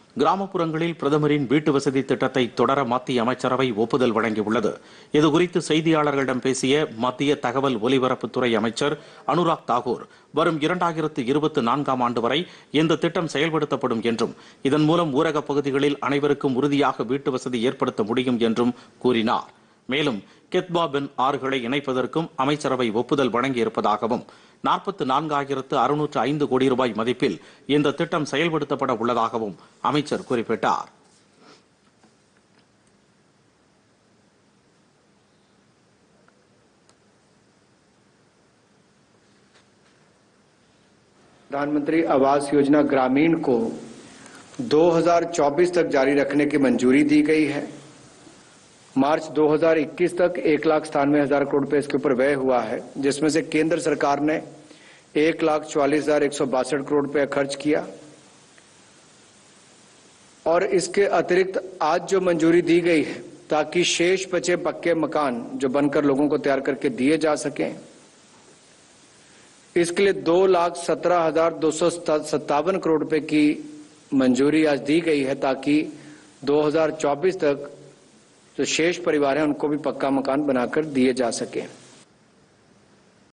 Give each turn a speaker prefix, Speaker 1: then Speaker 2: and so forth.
Speaker 1: கிராமப்புறங்களில் பிரதமரின் வீட்டு வசதி திட்டத்தை தொடர மத்திய அமைச்சரவை ஒப்புதல் வழங்கியுள்ளது. இதுகுறித்து செய்தியாளர்களிடம் பேசிய மத்திய தகவல் ஒலிபரப்புத்துறை அமைச்சர் அனுராக் தாக்கூர், வரும் 2024ஆம் ஆண்டு வரை இந்த திட்டம் செயல்படுத்தப்படும் என்றும், இதன் மூலம் ஊரகப் பகுதிகளில் அனைவருக்கும் உறுதியாக வீட்டு வசதி ஏற்படுத்த முடியும் என்றும் கூறினார். மேலும் கெத்பா பென் ஆறுகளை இணைப்பதற்கும் அமைச்சரவை ஒப்புதல் வழங்கியிருப்பதாகவும், 44,605 கோடி ரூபாய் மதிப்பில் இந்த திட்டம் செயல்படுத்தப்பட உள்ளதாகவும் அமைச்சர் குறிப்பிட்டார்.
Speaker 2: प्रधानमंत्री आवास योजना ग्रामीण को 2024 तक जारी रखने की मंजूरी दी गई है। मार्च 2021 तक 1,97,000 करोड़ रुपए इसके ऊपर व्यय हुआ है, जिसमें से केंद्र सरकार ने 1,44,162 करोड़ रुपए खर्च किया और इसके अतिरिक्त आज जो मंजूरी दी गई है ताकि शेष बचे पक्के मकान जो बनकर लोगों को तैयार करके दिए जा सकें, इसके लिए 2,17,257 करोड़ रुपए की मंजूरी आज दी गई है ताकि 2024 तक जो शेष परिवार हैं उनको भी पक्का मकान बनाकर दिए जा सके।